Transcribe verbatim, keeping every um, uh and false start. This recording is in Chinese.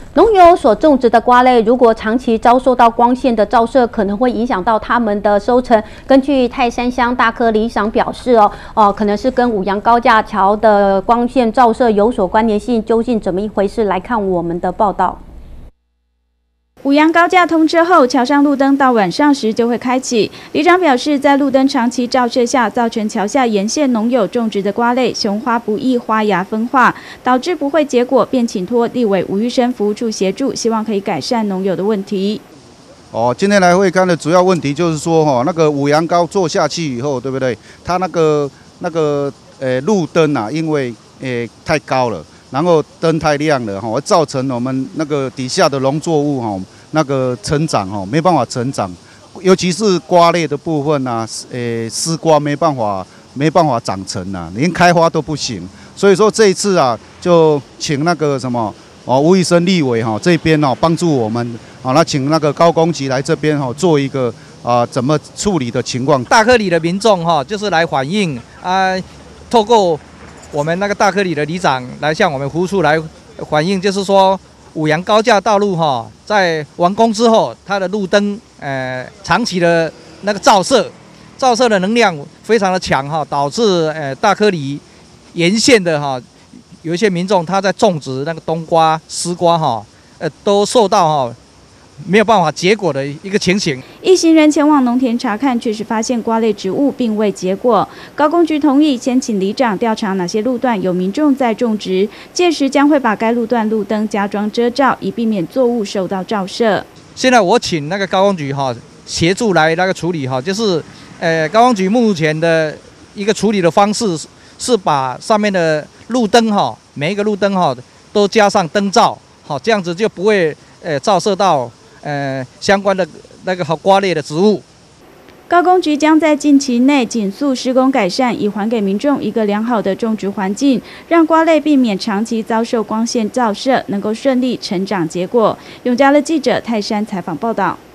农友所种植的瓜类，如果长期遭受到光线的照射，可能会影响到他们的收成。根据泰山乡大科里长表示，哦，哦，可能是跟五杨高架桥的光线照射有所关联性。究竟怎么一回事？来看我们的报道。 五杨高架通车后，桥上路灯到晚上时就会开启。里长表示，在路灯长期照射下，造成桥下沿线农友种植的瓜类雄花不易花芽分化，导致不会结果，便请托立委吴玉生服务处协助，希望可以改善农友的问题。 哦，今天来会看的主要问题就是说，哈，那个五杨高做下去以后，对不对？它那个那个呃路灯啊，因为呃太高了。 然后灯太亮了哈，造成我们那个底下的农作物哈，那个成长哈没办法成长，尤其是瓜类的部分啊，诶丝瓜没办法没办法长成呐，连开花都不行。所以说这一次啊，就请那个什么哦吴医生立委哈这边哦帮助我们啊，那请那个高工局来这边哈做一个啊怎么处理的情况。 大科里的民众哈就是来反映啊，透过 我们那个大科里的里长来向我们服务处来反映，就是说五杨高架道路哈，在完工之后，它的路灯呃长期的那个照射，照射的能量非常的强哈，导致呃大科里沿线的哈有一些民众他在种植那个冬瓜、丝瓜哈，呃都受到哈 没有办法结果的一个情形。 一行人前往农田查看，确实发现瓜类植物并未结果。高工局同意先请里长调查哪些路段有民众在种植，届时将会把该路段路灯加装遮罩，以避免作物受到照射。 现在我请那个高工局哈协助来那个处理哈，就是呃高工局目前的一个处理的方式是把上面的路灯哈每一个路灯哈都加上灯罩，好这样子就不会呃照射到 呃，相关的那个和瓜类的植物， 高工局将在近期内紧速施工改善，以还给民众一个良好的种植环境，让瓜类避免长期遭受光线照射，能够顺利成长结果。永嘉的记者泰山采访报道。